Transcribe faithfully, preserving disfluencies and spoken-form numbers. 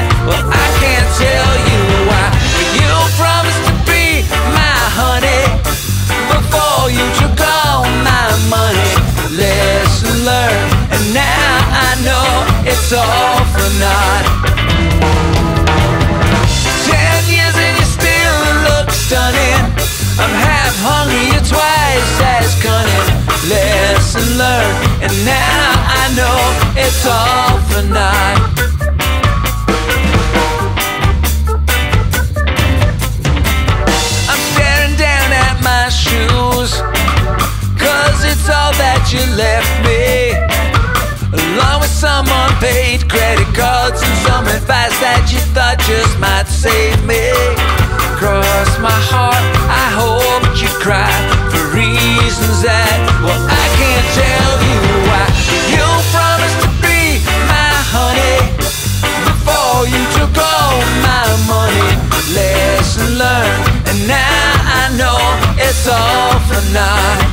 Well, I can't tell you why. You promised to be my honey before you took all my money. Lesson learned, and now I know it's all for naught. Ten years and you still look stunning. I'm half hungry, you're twice as cunning. Lesson learned, and now I know it's all for naught. I'm staring down at my shoes, 'cause it's all that you left me, along with some unpaid credit cards and some advice that you thought just might save me. Cross my heart, I hoped you'd cry for reasons that, well, I can't tell you why. You promised to be my honey before you took all my money. Lesson learned, and now I know it's all for naught.